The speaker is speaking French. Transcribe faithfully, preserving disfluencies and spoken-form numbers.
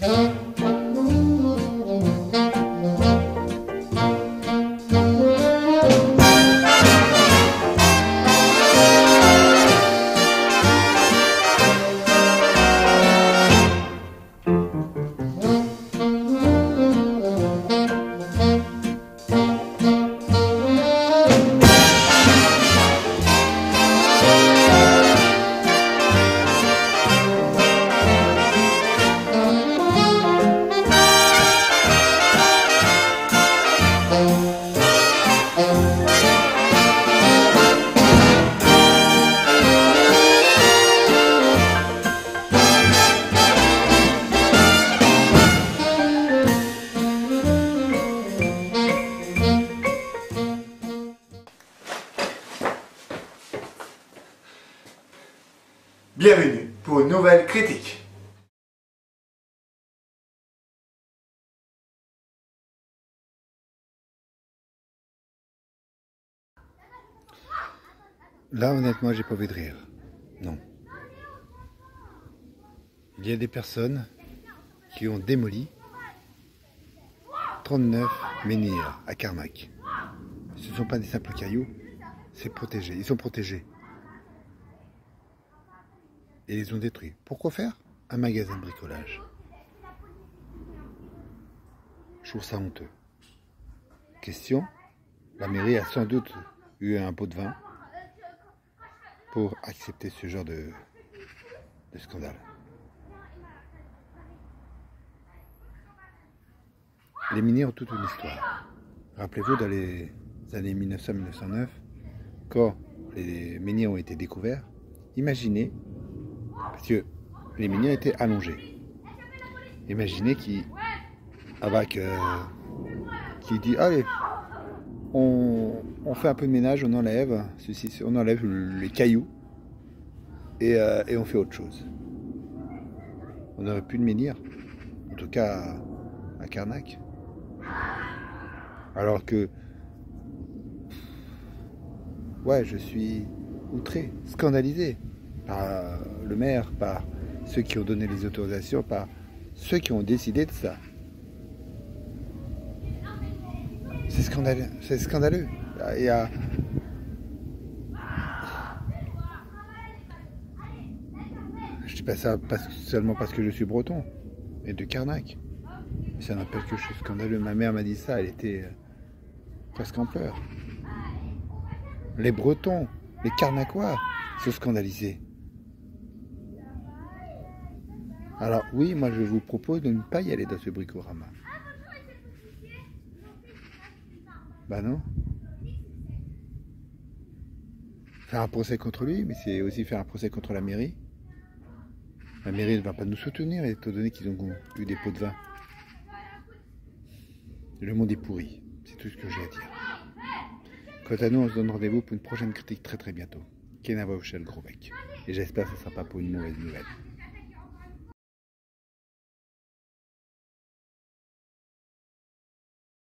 Bienvenue pour une nouvelle critique. Là, honnêtement, j'ai pas envie de rire. Non. Il y a des personnes qui ont démoli trente-neuf menhirs à Carnac. Ce ne sont pas des simples cailloux, c'est protégé. Ils sont protégés. Et ils les ont détruits. Pourquoi faire un magasin de bricolage? Je trouve ça honteux. Question, la mairie a sans doute eu un pot de vin pour accepter ce genre de, de scandale. Les miniers ont toute une histoire. Rappelez-vous, dans les années mille neuf cents à mille neuf cent neuf, quand les miniers ont été découverts, imaginez, parce que les miniers étaient allongés, imaginez qui, avec, euh, qui dit, allez, on, on fait un peu de ménage, on enlève, ceci, on enlève les cailloux et, euh, et on fait autre chose. On n'aurait plus de menhir, en tout cas à, à Carnac. Alors que, ouais, je suis outré, scandalisé par le maire, par ceux qui ont donné les autorisations, par ceux qui ont décidé de ça. C'est scandaleux, c'est scandaleux. Il y a... Je dis pas ça parce, seulement parce que je suis breton, et de Carnac. Mais ça n'empêche que je suis scandaleux. Ma mère m'a dit ça, elle était presque en pleurs. Les Bretons, les Carnacois sont scandalisés. Alors oui, moi je vous propose de ne pas y aller dans ce bricorama. Bah non. Faire un procès contre lui, mais c'est aussi faire un procès contre la mairie. La mairie ne va pas nous soutenir, étant donné qu'ils ont eu des pots de vin. Le monde est pourri, c'est tout ce que j'ai à dire. Quant à nous, on se donne rendez-vous pour une prochaine critique très très bientôt. Kenava Ochel Gros Bec. Et j'espère que ce ne sera pas pour une mauvaise nouvelle.